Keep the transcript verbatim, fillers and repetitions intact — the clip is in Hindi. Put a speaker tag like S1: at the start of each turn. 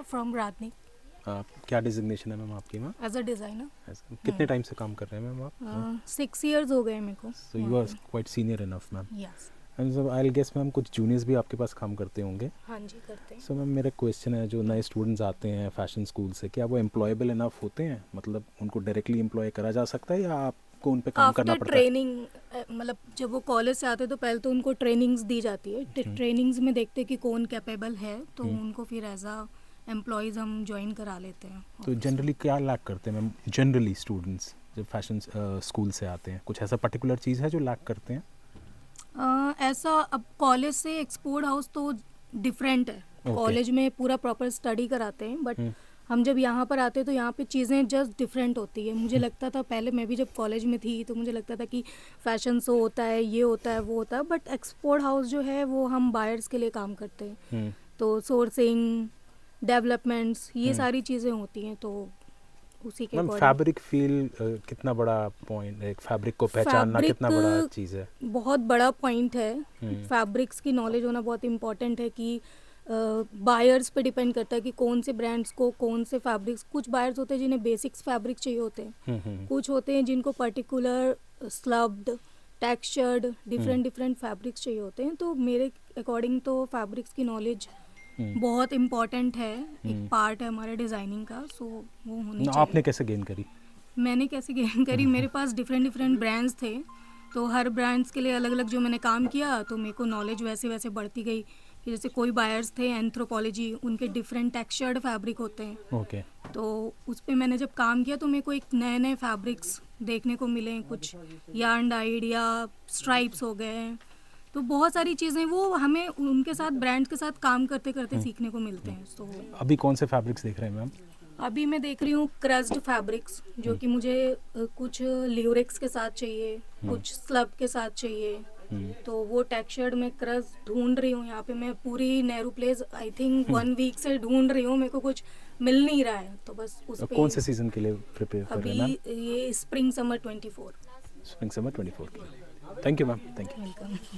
S1: फ्रॉम रादनिक।
S2: आप क्या डिजिग्नेशन है मैम आपकी मैम?
S1: As a designer.
S2: कितने टाइम से काम कर रहे हैं मैम आप?
S1: सिक्स इयर्स हो गए मेरे को।
S2: So you are quite senior enough ma'am.
S1: Yes.
S2: And so I will guess ma'am कुछ जूनियर्स भी आपके पास काम करते होंगे।
S1: हाँ जी, करते हैं।
S2: सो मैम मेरा क्वेश्चन है, जो नए स्टूडेंट्स आते हैं फैशन स्कूल से, क्या वो एम्प्लॉयबल इनफ होते हैं? मतलब उनको डायरेक्टली एम्प्लॉय करा जा सकता है या आपको उन पे काम करना
S1: आफ्टर
S2: पड़ता है?
S1: ट्रेनिंग, मतलब जब वो कॉलेज से आते हैं तो पहले तो उनको ट्रेनिंग्स दी जाती है। ट्रेनिंग्स में देखते हैं कि कौन कैपेबल है, तो उनको फिर एज अ एम्प्लॉयज़ हम ज्वाइन करा लेते हैं।
S2: तो जनरली क्या लैक करते हैं मैम जनरली स्टूडेंट्स जब फैशन स्कूल से आते हैं? कुछ ऐसा पर्टिकुलर चीज़ है जो लैक करते हैं?
S1: Uh, ऐसा अब कॉलेज से एक्सपोर्ट हाउस तो डिफरेंट है।
S2: Okay.
S1: कॉलेज में पूरा प्रॉपर स्टडी कराते हैं, बट हम जब यहाँ पर आते हैं तो यहाँ पे चीज़ें जस्ट डिफरेंट होती है। मुझे लगता था पहले, मैं भी जब कॉलेज में थी तो मुझे लगता था कि फैशन शो होता है, ये होता है, वो होता है, बट एक्सपोर्ट हाउस जो है वो हम बायर्स के लिए काम करते हैं। तो सोर्सिंग, डेवलपमेंट्स, ये सारी चीज़ें होती हैं। तो उसी के
S2: मैम फैब्रिक फील कितना बड़ा पॉइंट है? फैब्रिक को पहचानना कितना बड़ा चीज़ है?
S1: बहुत बड़ा पॉइंट है। फैब्रिक्स की नॉलेज होना बहुत इम्पॉर्टेंट है कि बायर्स पे डिपेंड करता है कि कौन से ब्रांड्स को कौन से फैब्रिक्स। कुछ बायर्स होते हैं जिन्हें बेसिक्स फैब्रिक चाहिए होते हैं, कुछ होते हैं जिनको particular slubbed, textured, different different fabrics चाहिए होते हैं। तो मेरे अकॉर्डिंग तो फैब्रिक्स की नॉलेज बहुत इम्पॉर्टेंट है, एक पार्ट है हमारे डिज़ाइनिंग का। सो वो होनी चाहिए।
S2: आपने कैसे गेन करी?
S1: मैंने कैसे गेन करी, मेरे पास डिफरेंट डिफरेंट ब्रांड्स थे, तो हर ब्रांड्स के लिए अलग अलग जो मैंने काम किया, तो मेरे को नॉलेज वैसे वैसे बढ़ती गई। कि जैसे कोई बायर्स थे एंथ्रोपोलॉजी, उनके डिफरेंट टेक्सचर्ड फैब्रिक होते हैं।
S2: Okay okay.
S1: तो उस पर मैंने जब काम किया तो मेरे को एक नए नए फैब्रिक्स देखने को मिले। कुछ यार्न डाइड या स्ट्राइप्स हो गए, तो बहुत सारी चीज़ें वो हमें उनके साथ ब्रांड्स के साथ काम करते करते सीखने को मिलते हैं। तो
S2: अभी कौन से फैब्रिक्स देख रहे हैं मैम?
S1: अभी मैं देख रही हूँ क्रस्ड फैब्रिक्स, जो कि मुझे कुछ ल्यूरेक्स के साथ चाहिए, कुछ स्लब के साथ चाहिए। तो वो टेक्सचर्ड में क्रस ढूंढ रही हूँ। यहाँ पे मैं पूरी Nehru place I think one week से ढूंढ रही हूँ, मेरे को कुछ मिल नहीं रहा है। तो बस उस पे
S2: कौन से सीजन के लिए प्रिपेयर कर रहे हैं मैम?
S1: अभी ये spring summer twenty four.
S2: Spring summer twenty four के लिए। Thank you ma'am, thank you.
S1: Welcome.